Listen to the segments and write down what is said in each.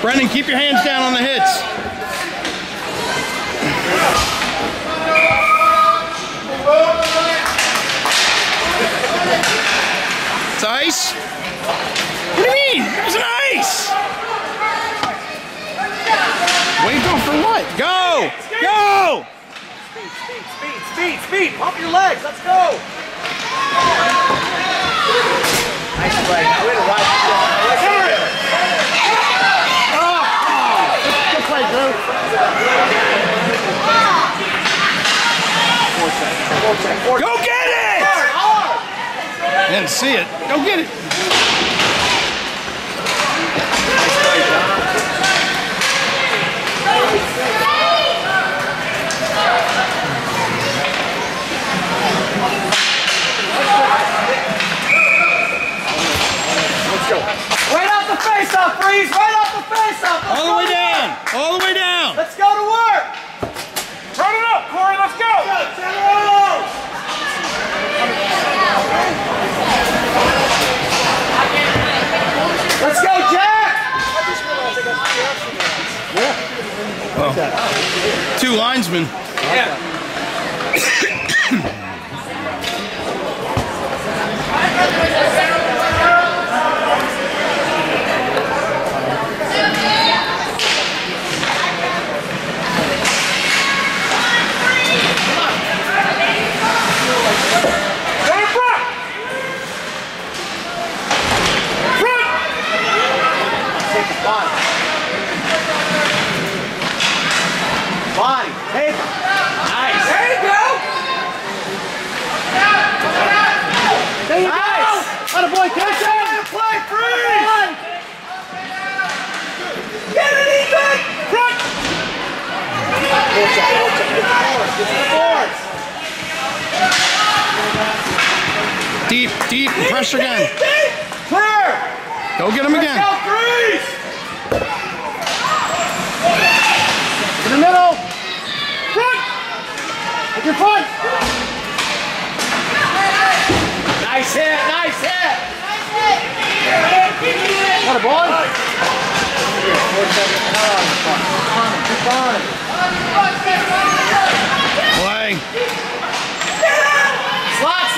Brendan, keep your hands down on the hits. It's ice? What do you mean? It was an ice! Wait for what? Go! Go! Speed! Pump your legs, let's go! Nice play. Now way to ride the good play, Drew. 4 seconds. Go get it! I didn't see it. Go get it. Let's go. Right off the face-off, Freeze! Right off the face-off! All the way down! All the way down! Let's go to work! Turn it up, Corey, let's go! Let's go, Jack! Well, 2 linesmen. Yeah. Body, take it. Nice. There you go. There you go. Atta boy, catch it. Play, Freeze. Get it, Ethan. Front. Deep, pressure again. Deep. Clear. Go get him again. Let's go, Freeze. In the middle. Front. With your front. Nice hit. Nice hit. What a boy. Play. Slot.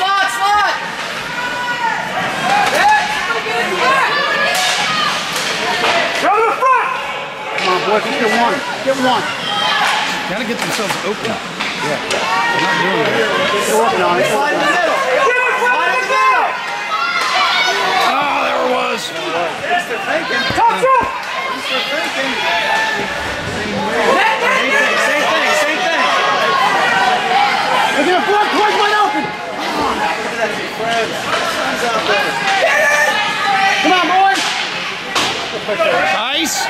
Go to the front! Come on, boys, let's get one. Get one. Gotta get themselves open. Yeah. They're not doing it. They're working on it. Slide in the middle. Slide in the middle. Oh, there it was. Mr. Thinking. Touch up! Mr. Thinking. Same thing. Look at the front. Boys wide open. Come on. Look at that, two friends. Friends out there. Get it! Come on, boys. Ice.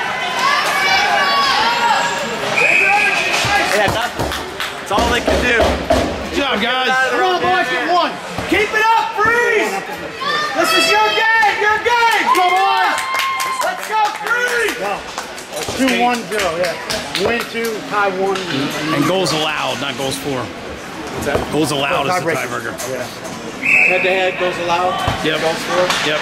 Yeah, that's all they can do. Good job, guys. Come on, boys, get one. Keep it up, Freeze! This is your game, Come on, let's go, Freeze! Wow. 2-1-0, yeah. Win 2, tie 1. And goals allowed, not goals for. What's that? Goals allowed is the Tiebreaker. tiebreaker. Yeah. Head-to-head, goes allowed. Yep. Goals for. Yep.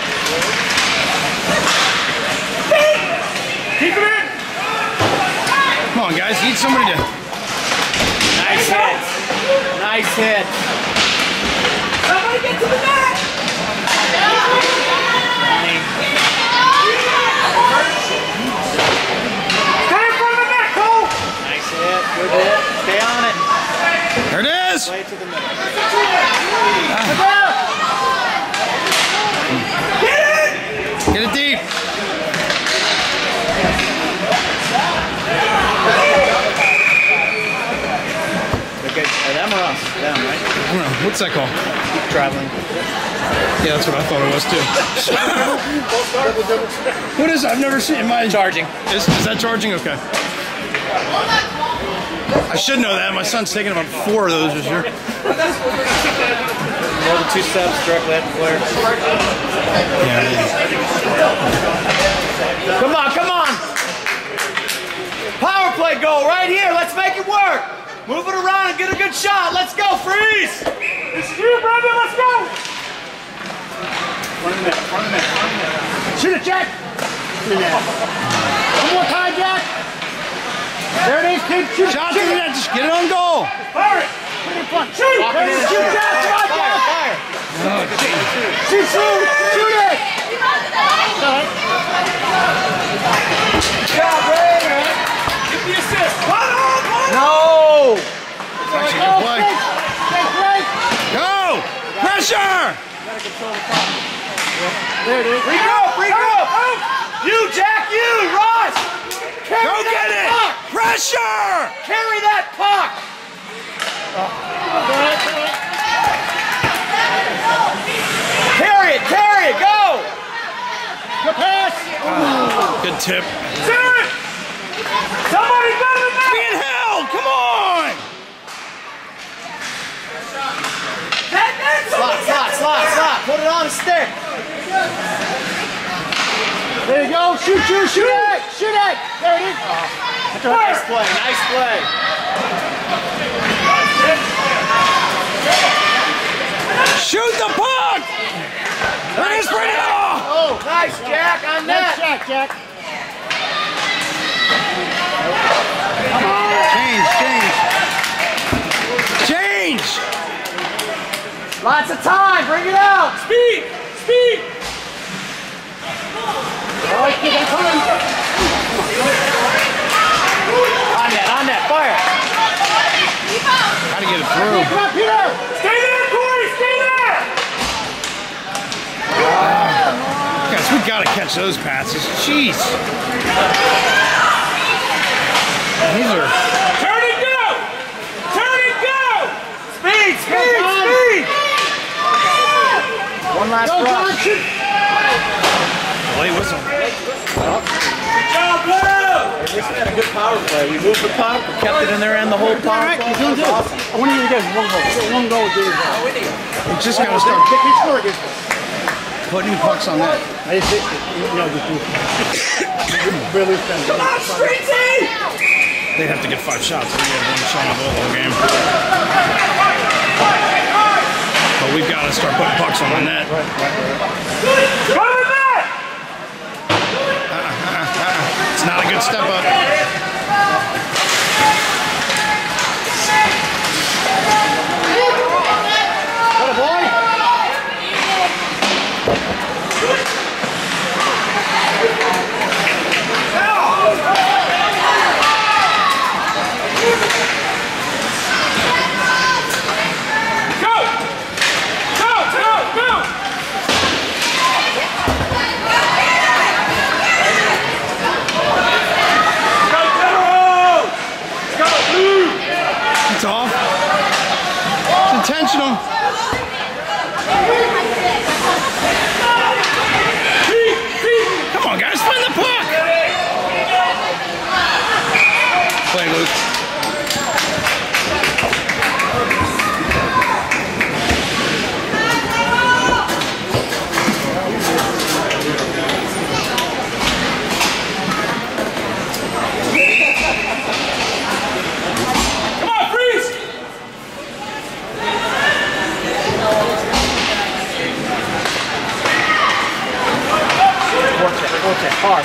Keep it in! Come on, guys. Need somebody to. Nice hit. Nice hit. Somebody get to the net! Stay in front of the net, Cole! Nice hit. Good hit. Stay on it. There it is. Play it to the middle. Get it deep. Okay, them or us? Them, right? I don't know. What's that called? Keep traveling. Yeah, that's what I thought it was too. What is it? I've never seen. Am I Charging. Is that charging? Okay. I should know that. My son's taken about 4 of those this year. More than 2 steps directly at the flare. Yeah. Come on! Power play goal right here. Let's make it work. Move it around and get a good shot. Let's go, Freeze! This is you, Brendan, let's go! Front of the net. Shoot it, Jack! In the net. One more time, Jack. There it is, kid. Shoot. Shot to the net. Just get it on goal. Fire it. Put it in front. Shoot. There it is. Shoot, Jack. Come on, Jack. Fire. Shoot, shoot. Shoot it. Give the assist. No. Actually, good play. Go! Pressure! There it is. Regroup. You, Jack, you, Ross. Carry Go that get it! puck. Pressure! Carry that puck. Carry it, go. Good pass. Good tip. Center it. Somebody better than that. Being held! Come on! Slot. Put it on a stick. There you go. Shoot it. There it is. Nice play. Shoot the puck! Bring it off! Oh, nice, Jack, on that. Nice Jack. Come on. Change! Lots of time. Bring it out. Speed. All right, kid, I'm coming. On that, fire. Gotta get it through. Come on, Peter. Stay there, Corey. Stay there. Guys, we gotta catch those passes. Jeez. These are... Turn and go. Speed. One last rush. Late whistle. Good job, Blue. We had a good power play. We moved the puck, we kept it in their end the whole power play. That was awesome. I want you to get one goal. We just gotta start putting pucks on that. Come on, Streetsy. They'd have to get 5 shots. We had 1 shot on goal all game. But we've got to start putting pucks on the net. Go to that. It's not a good step up. What a boy! It's off. It's intentional. Come on, guys, find the puck. Play, Luke. Hard.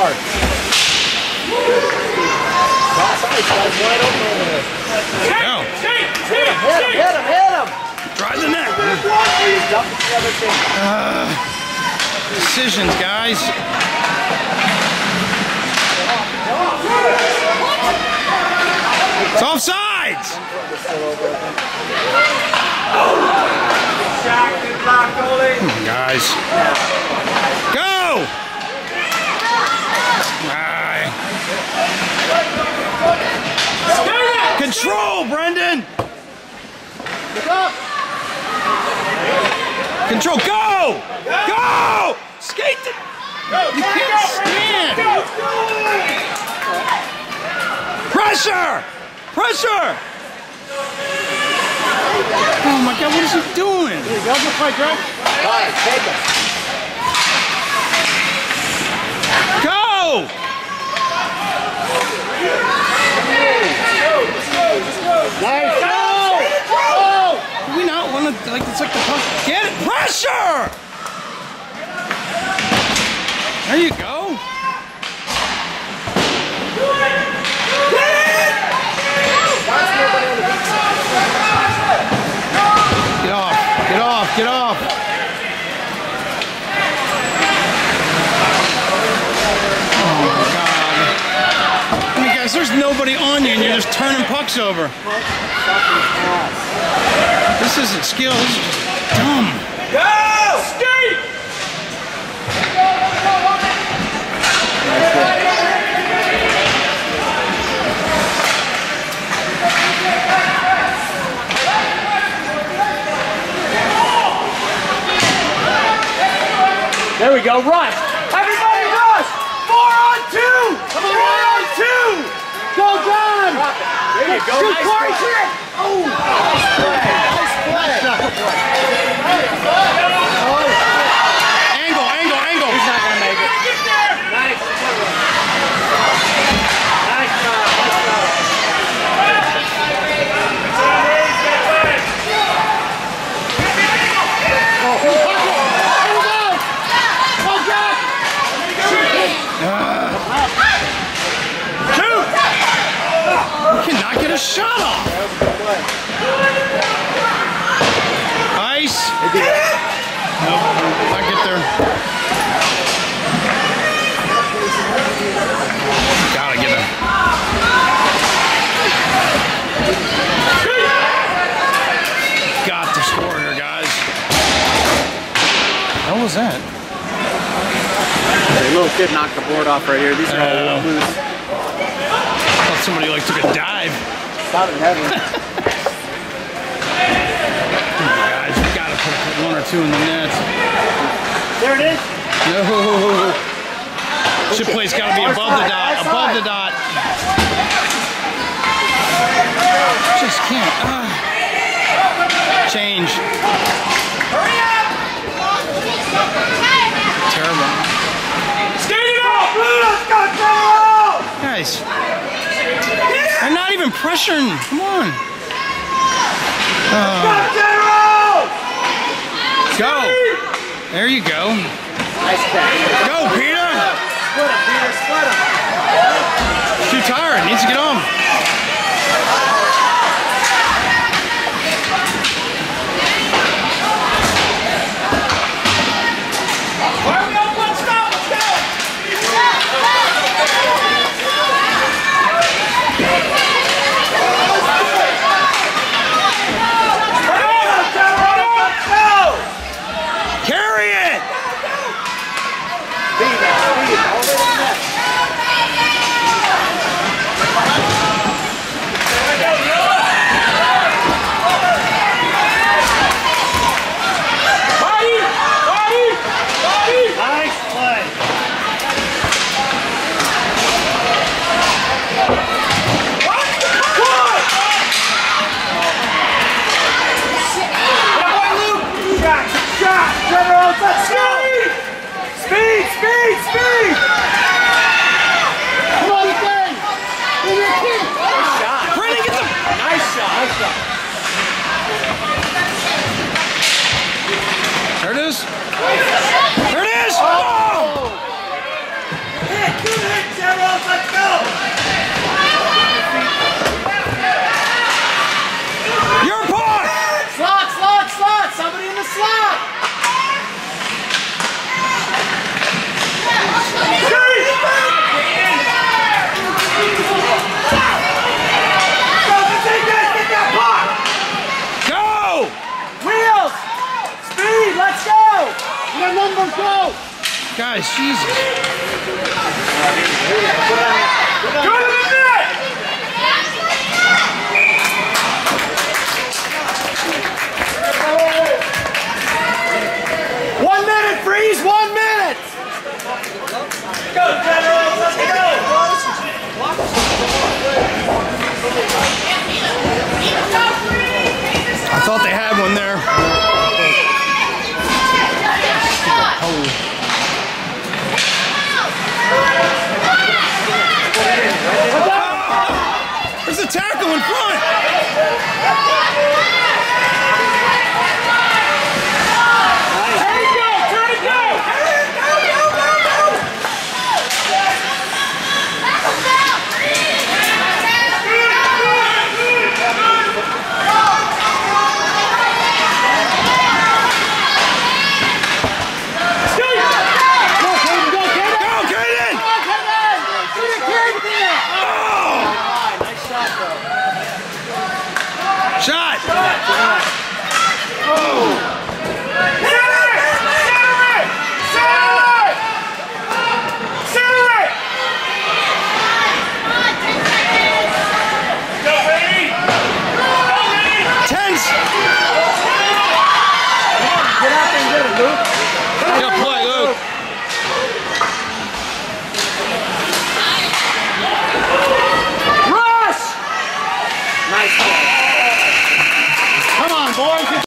Cross ice, guys, wide open over there. Go. Hit him! Drive the net. Dump it to the other team. Decisions, guys. It's offsides. Come on, guys. Go! Control, Brendan! Control, go! Go! Skate the... You can't stand! Pressure! Oh my God, what is he doing? There you go, good fight, Greg. Got it, take it. Go! Nice. Go! Do we not want to, like, it's like the puck. Get it! Pressure! There you go. nobody on you and you're just turning pucks over. This isn't skill, this is just dumb. Go! Skate! There we go, rush! Everybody rush! 4-on-2! 4-on-2! Go, John! There you go, Shoot, nice Corey, play. shoot it! Oh! Nice play! Angle, angle, angle! He's not gonna make it. Nice. Nice job, nice job. You cannot get a shot off! Ice! Nope, not get there. Gotta get him. Got to score here, guys. What was that? A little kid knocked the board off right here. These are all loose. Thought somebody like took a dive. Not in heaven. Guys, you gotta put one or two in the net. There it is. No. Chip play's gotta be above the dot. Above the dot. Just can't. Change. Hurry up! Terrible. Skate it out! Blue, let's go, General! Guys. They're not even pressuring. Come on. Go, General! Go. There you go. Nice catch. Go, Peter. Split him, Peter. Split him. He's too tired. Needs to get home. There it is. There it is. Oh! Hit, good hit, General. Let's go. Your puck. Slot, slot, slot. Somebody in the slot. Go. Wheels. Speed. Let's go. Your numbers go. Guys, Jesus. Go to the net. 1 minute, freeze. 1 minute. Go, General. Let's go. I thought they had one there. There's a tackle in front.